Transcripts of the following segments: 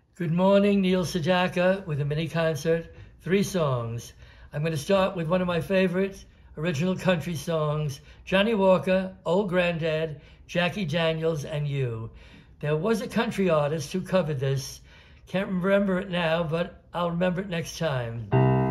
Good morning, Neil Sedaka with a mini concert, 3 songs. I'm going to start with one of my favorite original country songs, Johnny Walker, Old Granddad, Jackie Daniels, and You. There was a country artist who covered this. Can't remember it now, but I'll remember it next time.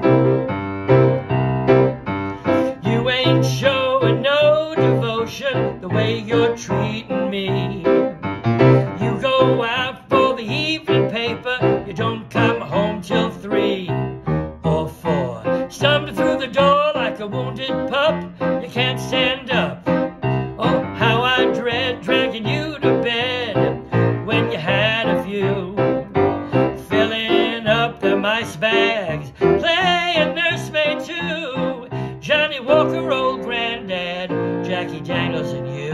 You ain't showing no devotion the way you're treating me. You go out for the evening paper, you don't come home till 3 or 4. Stumbling through the door like a wounded pup, you can't stand up. Oh, how I dread dragging you to bed when you had a few. Filling up the mice bags, playing nursemaid too. Johnny Walker, Old Granddad, Jackie Daniels, and You.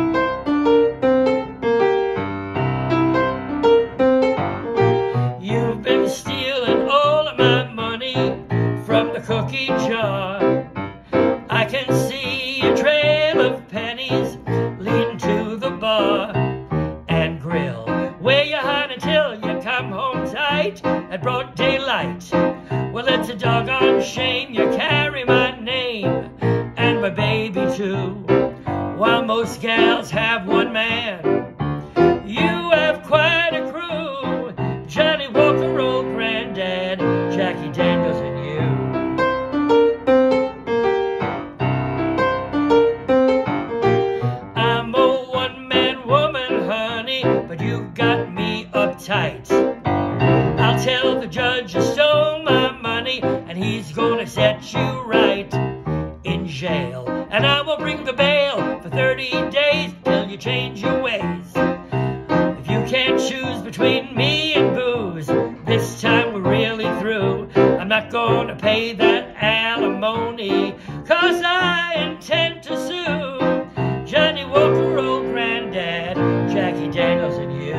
You've been stealing all of my money from the cookie jar. I can see a trail of pennies leading to the bar and grill, where you hide until you come home tight at broad daylight. Well, it's a doggone shame you carry my name and my baby too. While most gals have one man, you have quite a crew. Johnny Walker, Old Granddad, Jackie Daniels, and You. I'm a one-man woman, honey, but you got me uptight. I'll tell the judge you stole my money, and he's gonna set you right in jail. And I will bring the bail for 30 days till you change your ways. If you can't choose between me and booze, this time we're really through. I'm not gonna pay that alimony, 'cause I intend to sue. Johnny Walker, Old Granddad, Jackie Daniels, and You.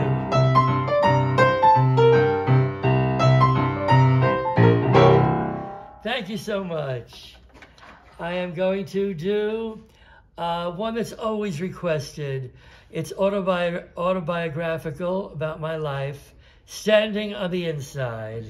Thank you so much. I am going to do one that's always requested. It's autobiographical about my life, Standing on the Inside.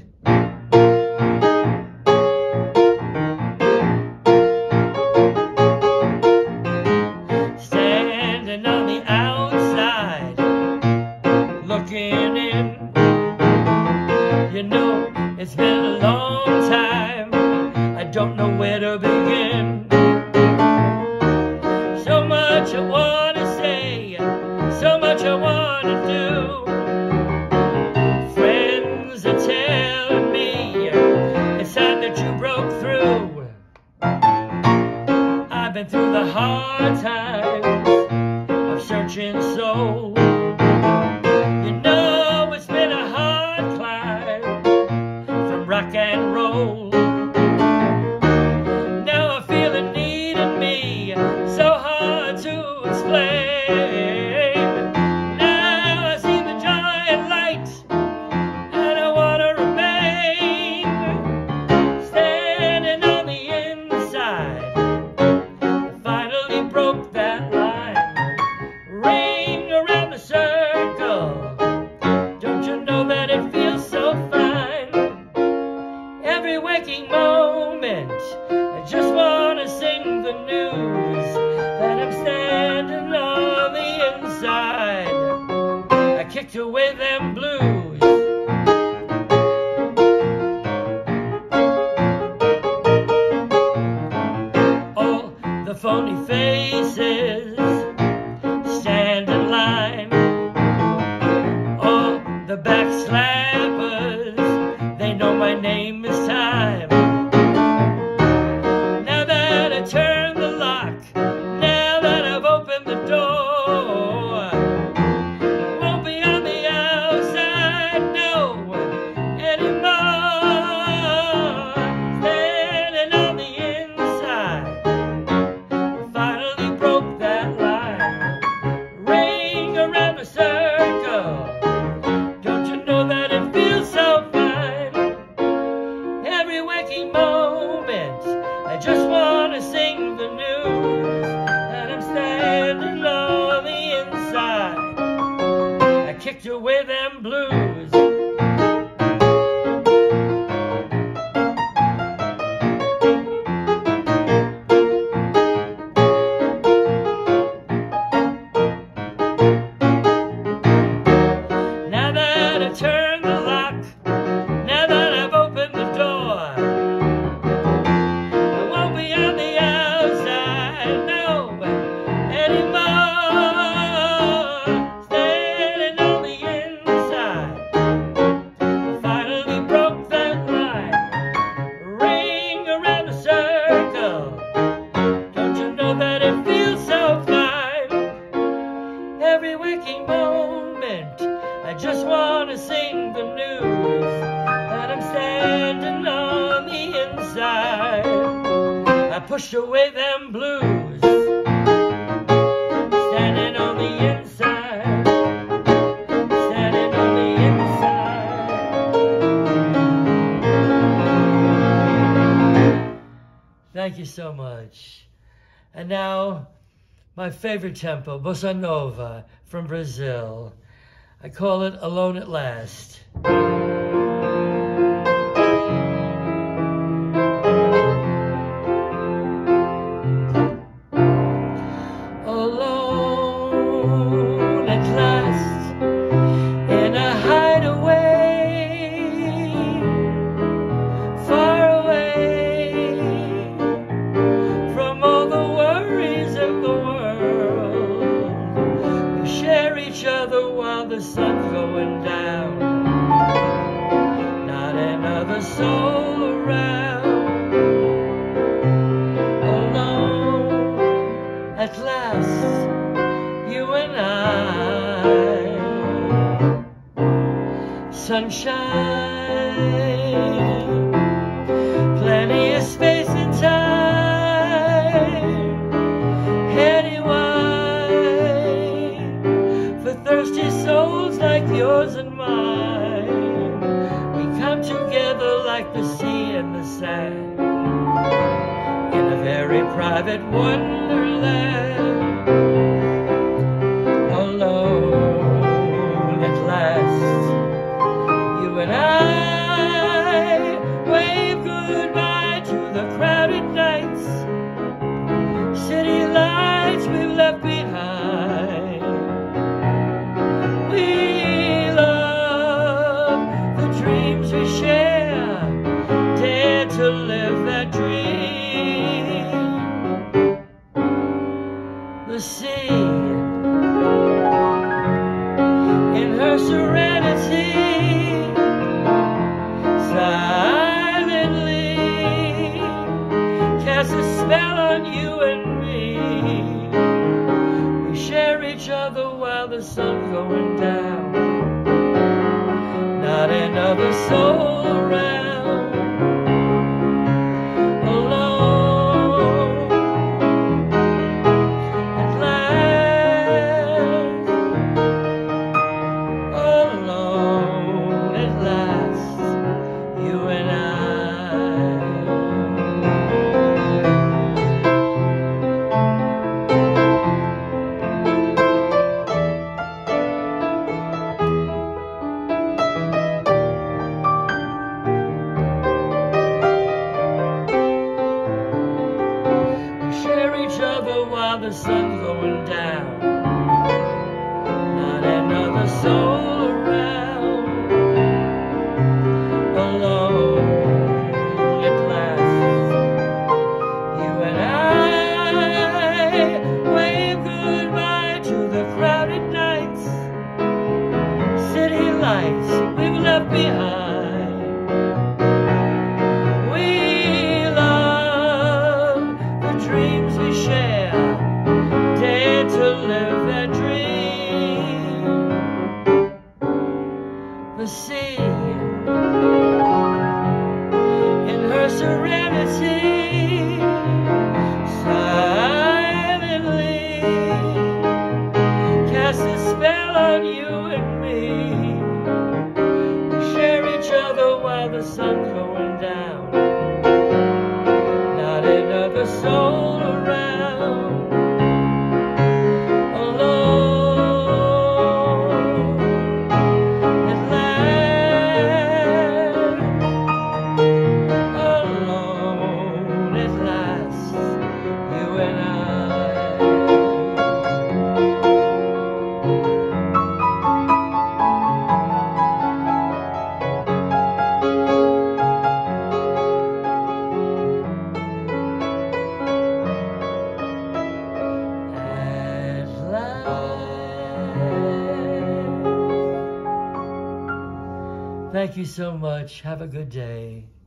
Standing on the outside, looking in. You know, it's been a long time. I don't know where to begin. So much I want to say, so much I want to do. Friends are telling me it's time that you broke through. I've been through the hard times of searching soul. You know it's been a hard climb from rock and roll. Now I feel it needing me, so hard to explain. Now I see the giant light, and I want to remain standing on the inside. I finally broke that line, ring around the circle. Don't you know that it feels so fine? Every waking moment, I just want to sing the news that I'm standing on the inside. I kicked away them blues. All the phony faces stand in line. All the backslappers, they know my name is time. Now that I turned the lock, now that I've opened the door, won't be on the outside, no, anymore. Standing on the inside, I finally broke that line, ring around the circle. Don't you know that it feels so fine? that I turned the lock, now that I've opened the door, I won't be on the outside, no, anymore. Standing on the inside, I finally broke that line, ring around the circle. Don't you know that it feels so fine? Every waking moment, I just want to sing the news that I'm standing on the inside. I pushed away them blues, standing on the inside, standing on the inside. Thank you so much. And now, my favorite tempo, Bossa Nova from Brazil. I call it Alone at Last. Alone at last, in a hideaway, far away from all the worries of the world. We share each other while the sun's going down. Not another soul around. Alone at last, you and I. Sunshine, plenty of space and time. Heady wine for thirsty souls like yours and mine. We come together like the sea and the sand in a very private wonderland. Alone at last, you and I wave goodbye to the crowded nights, city lights we've left behind. We love the dreams we share, dare to live that dream. The sea, in her serenity, silently casts a spell on you and me. We share each other while the sun's going down. Not another soul around. Alone at last. Alone at last, you and I. While the sun's going down, not another soul around. Alone at last, you and I wave goodbye to the crowded nights, city lights we've left behind. We love the dreams we share, dare to live that dream. The sea, in her serenity, silently casts a spell on you and me. We share each other while the sun's going down. Not another soul around. Alone Thank you so much. Have a good day.